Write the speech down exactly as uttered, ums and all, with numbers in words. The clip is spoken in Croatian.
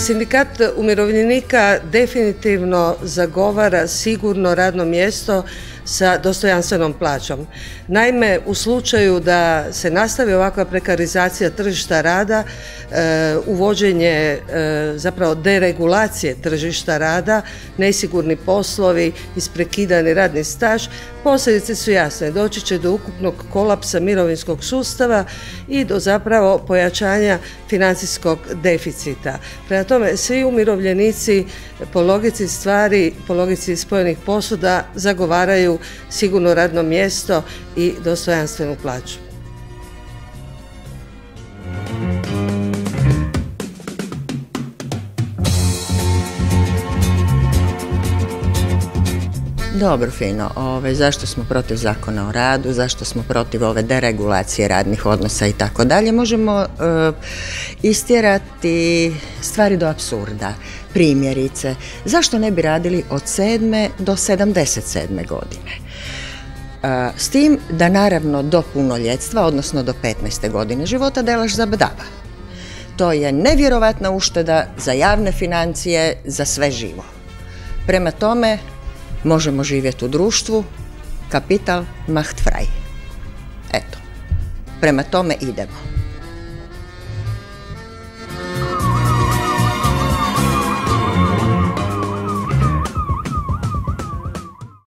Sindikat umirovljenika definitivno zagovara sigurno radno mjesto sa dostojanstvenom plaćom. Naime, u slučaju da se nastavi ovakva prekarizacija tržišta rada, e, uvođenje e, zapravo deregulacije tržišta rada, nesigurni poslovi, isprekidani radni staž, posljedice su jasne. Doći će do ukupnog kolapsa mirovinskog sustava i do zapravo pojačanja financijskog deficita. Prema tome, svi umirovljenici po logici stvari, po logici spojenih posuda zagovaraju sigurno radno mjesto i dostojanstvenu plaću. Dobro, fino. Ove, zašto smo protiv zakona o radu, zašto smo protiv ove deregulacije radnih odnosa i tako dalje, možemo e, istjerati stvari do apsurda. Primjerice, zašto ne bi radili od sedme do sedamdeset sedme godine? E, s tim da naravno do punoljetstva, odnosno do petnaeste godine života, delaš za badava. To je nevjerovatna ušteda za javne financije, za sve živo. Prema tome, možemo živjeti u društvu, kapital macht frei. Eto, prema tome idemo.